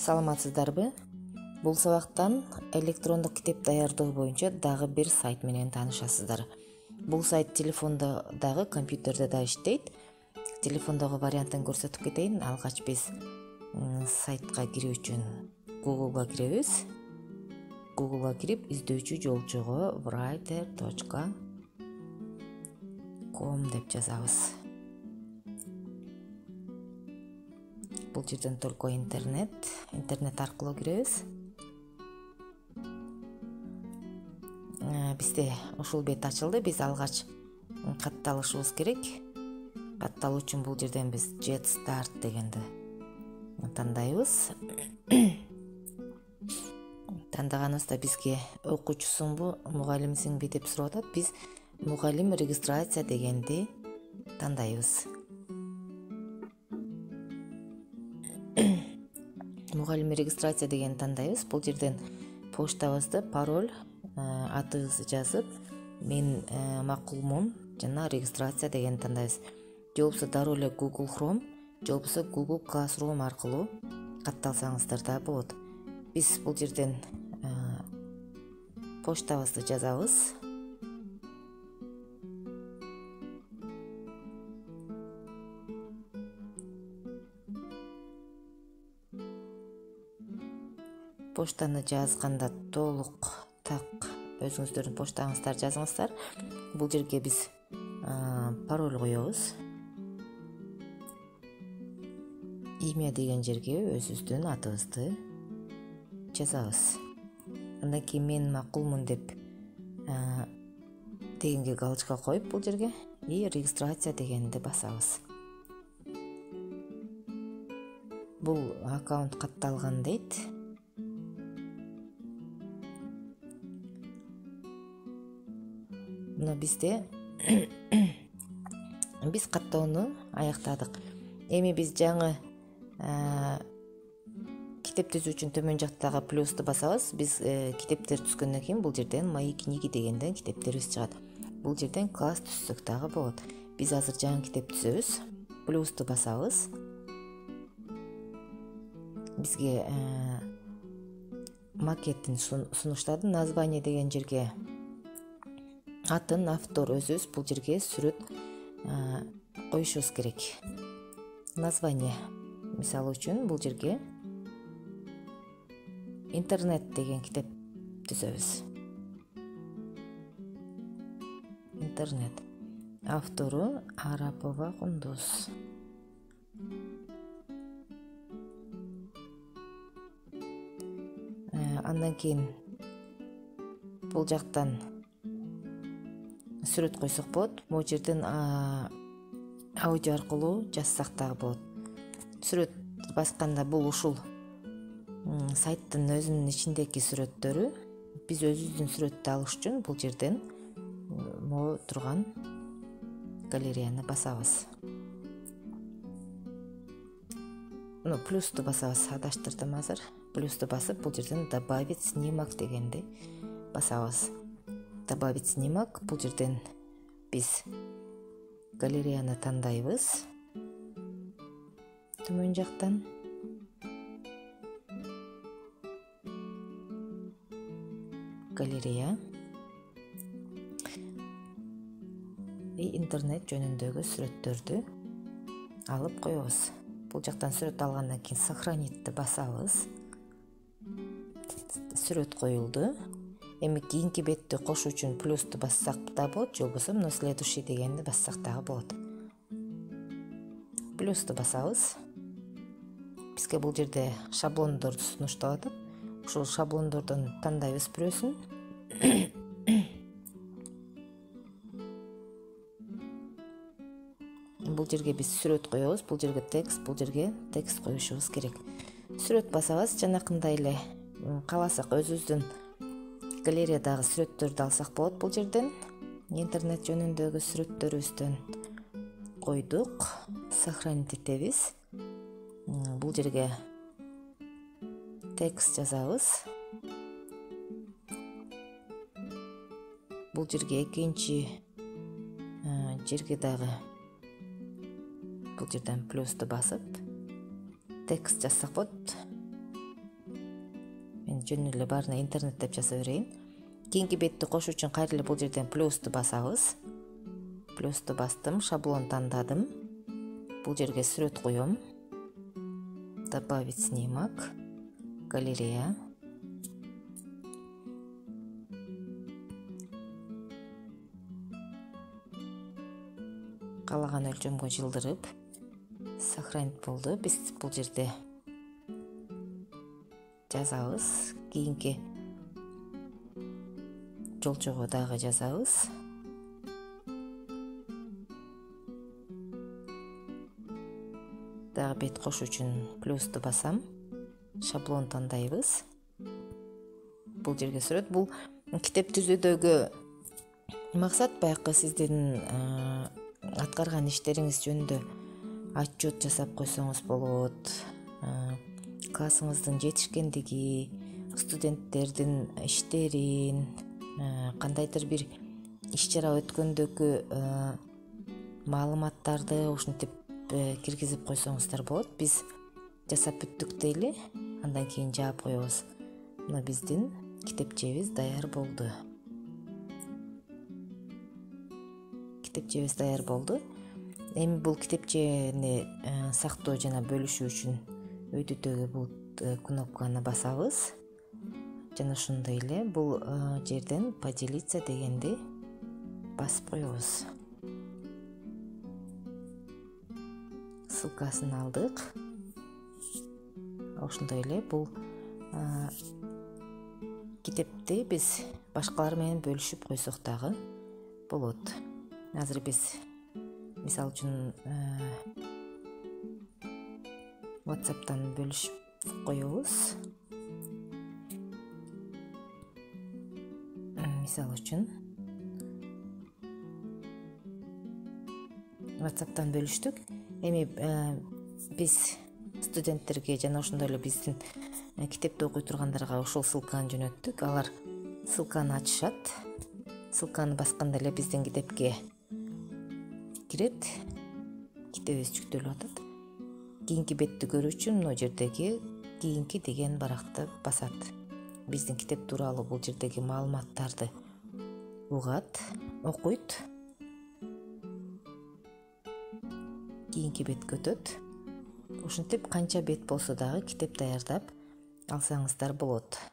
Саламатсыздарбы? Бул сабактан электрондук китеп даярдоо боюнча дагы бир сайт менен таанышасыздар. Бул сайт телефондо дагы, компьютерде да иштейт. Телефондогу вариантын көрсөтүп кетейин. Алгач биз сайтка кирүү үчүн Google'га киребиз. Google'га кирип, издөөчү жолчого writer.com деп жазабыз. Бул жерден только интернет аркылуу киребиз. Бизде ушул бет ачылды. Биз алгач катталышыбыз керек. Катталуу үчүн бул жерден биз Get Start дегенди тандайбыз. Тандаганыбызда бизге окуучусуңбу, мугалимсиңби деп сурап атат. Биз мугалим регистрация дегенди тандайбыз. Мугалим регистрация деген тандайбыз. Бул жерден почтабызды, пароль, атыбызды жазып, мен макулмун жана регистрация деген тандайбыз. Же болбосо дароо эле Google Chrome, же болбосо Google Classroom аркылуу катталсаңыздар да болот. Биз бул жерден почтабызды жазабыз. Поштаны жазганда толук так өзүңүздөрдүн поштаңыздар жазыңыздар. Бул жерге биз пароль коебуз. Имя деген жерге өзүбүздүн атыбызды жазабыз. Андан кийин мен макулмун деп дегенге галочка коюп бул жерге и регистрация дегенди басабыз. Бул аккаунт катталган дейт. Мына бизде биз каттоону аяктадык. Эми биз жаңы китеп түзүү үчүн төмөн жактагы плюсту басабыз. Биз китептер түзгөндөн кийин бул жерден мои книги дегенден китептерибиз чыгат. Бул жерден класс түзсөк дагы болот. Биз азыр жаңы китеп түзөбүз. Плюсту басабыз. Бизге макеттин сунуштады. Название деген жерге атын, автор өзүбүз бул жерге сүрөт коюшубуз керек. Название мисалы үчүн бул жерге интернет деген китеп түзөбүз. Интернет. Автору Арапова Кундуз. Андан кийин бул жактан сүрөт койсок болот. Бул жерден аудио аркылуу жазсак дагы болот. Сүрөт басканда бул ушул сайттын өзүнүн ичиндеги сүрөттөрү. Биз өзүбүздүн сүрөттү алыш үчүн бул жерден могу турган галереяны басабыз. Плюсту басабыз. Адаштырдым азыр. Плюсту басып, бул жерден добавить снимок дегенди басабыз. Добавить снимок. Бул жерден биз галереяны тандайбыз. Төмөн жактан галерея и интернет жөнүндөгү сүрөттөрдү алып коебуз. Бул жактан сүрөт алгандан кийин сохранитти басабыз. Сүрөт коюлду. Эми кийинки бетти кошуу үчүн плюсту бассак да болот, же болбосо мына следующий дегенди бассак дагы болот. Плюсту басабыз. Бизге бул жерде шаблондорду сунуштап атат. Ушул шаблондордон тандайбыз бирөөсүн. Бул жерге биз сүрөт коебуз, бул жерге текст коюшубуз керек. Сүрөт басабыз, жанакындай эле кааласак өзүбүздүн галереядагы сүрөттөрдү алсак болот. Бул жерден интернет жөнүндөгү сүрөттөрүбүздөн койдук, сохранить этебиз. Бул жерге текст жазабыз. Бул жерге экинчи жерге дагы бул жерден плюсту басып текст жазсак болот. жөн эле баарына интернет деп жаза берейин. Кийинки бетти кошуу үчүн кайра эле бул жерден плюсту басабыз. Плюсту бастым, шаблон тандадым. Бул жерге сүрөт коем. Добавить снимок. Галерея. Каалаган өлчөмгө жылдырып сохранить болду. Биз бул жерде жазабыз. Кийинки жолчого дагы жазабыз. Дагы бет кошуу үчүн плюсту басам. Шаблон тандайбыз. Бул жерге сүрөт. Бул китеп түзүүдөгү максат баягы сиздин аткарган иштериңиз жөнүндө отчет жасап койсоңуз болот. Классыңыздын жетишкендиги, студенттердин иштерин, кандайдыр бир иш чара өткөндөгү маалыматтарды ушинтип киргизип койсоңуздар болот. Биз жасап бүттүк дейли, андан кийин жаап коебуз. Мына биздин китепчебиз даяр болду. Китепчебиз даяр болду. Эми бул китепчени сактоо жана бөлүшүү үчүн өйдүдөгү бул кнопканы басабыз. Жана ошондой эле бул жерден поделиться дегенди басып коебуз. Ссылкасын алдык. Ошондой эле бул китепти биз башкалар менен бөлүшүп койсок дагы болот. Азыр биз мисалы үчүн WhatsApp'тан бөлүшүп коебуз. Мисалы үчүн WhatsApp'тан бөлүштүк. Эми биз студенттерге жана ошондой эле биздин китепти окуй тургандарга ошол ссылканы жөнөттүк. Алар ссылканы ачышат. Ссылканы басканда эле биздин китепке кирет. Китебиз жүктөлүп атат. Кийинки бетти көрүү үчүн мына жердеги кийинки деген баракты басат. Биздин китеп тууралуу бул жердеги маалыматтарды угат, окуйт. Кийинки бетке өтөт. Ушинтип канча бет болсо дагы китеп даярдап алсаңыздар болот.